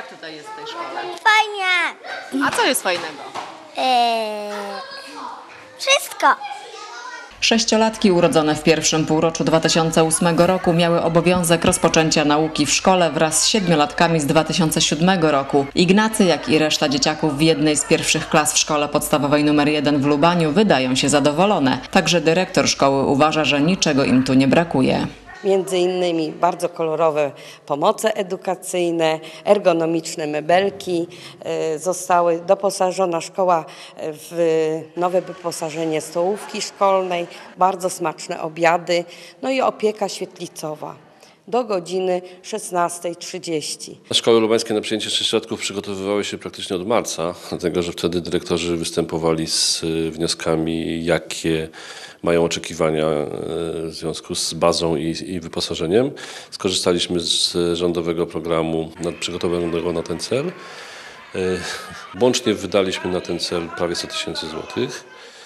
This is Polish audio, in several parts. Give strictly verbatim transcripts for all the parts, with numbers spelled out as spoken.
Jak tutaj jest w tej szkole? Fajnie. A co jest fajnego? Eee, wszystko. Sześciolatki urodzone w pierwszym półroczu dwa tysiące ósmego roku miały obowiązek rozpoczęcia nauki w szkole wraz z siedmiolatkami z dwa tysiące siódmego roku. Ignacy, jak i reszta dzieciaków w jednej z pierwszych klas w szkole podstawowej numer jeden w Lubaniu wydają się zadowolone. Także dyrektor szkoły uważa, że niczego im tu nie brakuje. Między innymi bardzo kolorowe pomoce edukacyjne, ergonomiczne mebelki. Zostały doposażona szkoła w nowe wyposażenie stołówki szkolnej, bardzo smaczne obiady, no i opieka świetlicowa do godziny szesnastej trzydzieści. Szkoły lubańskie na przyjęcie sześciolatków przygotowywały się praktycznie od marca, dlatego że wtedy dyrektorzy występowali z wnioskami, jakie mają oczekiwania w związku z bazą i, i wyposażeniem. Skorzystaliśmy z rządowego programu przygotowanego na ten cel. Łącznie wydaliśmy na ten cel prawie sto tysięcy złotych.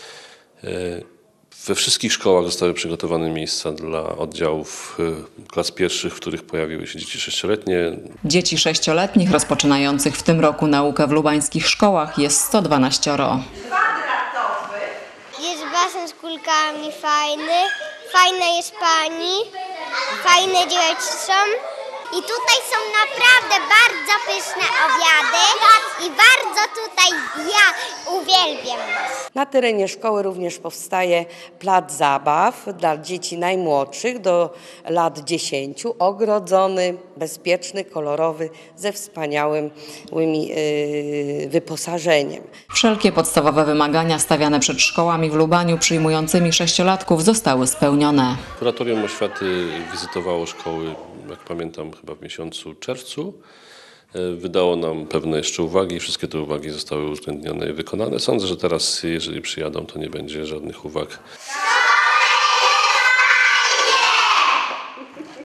We wszystkich szkołach zostały przygotowane miejsca dla oddziałów klas pierwszych, w których pojawiły się dzieci sześcioletnie. Dzieci sześcioletnich rozpoczynających w tym roku naukę w lubańskich szkołach jest sto dwanaścioro. Jest basen z kulkami fajny, fajna jest pani, fajne dzieci są. I tutaj są naprawdę bardzo pyszne obiady i bardzo tutaj ja uwielbiam. Na terenie szkoły również powstaje plac zabaw dla dzieci najmłodszych do lat dziesięciu, ogrodzony, bezpieczny, kolorowy, ze wspaniałym yy, wyposażeniem. Wszelkie podstawowe wymagania stawiane przed szkołami w Lubaniu przyjmującymi sześciolatków zostały spełnione. Kuratorium oświaty wizytowało szkoły, jak pamiętam, chyba w miesiącu czerwcu. Wydało nam pewne jeszcze uwagi. Wszystkie te uwagi zostały uwzględnione i wykonane. Sądzę, że teraz, jeżeli przyjadą, to nie będzie żadnych uwag.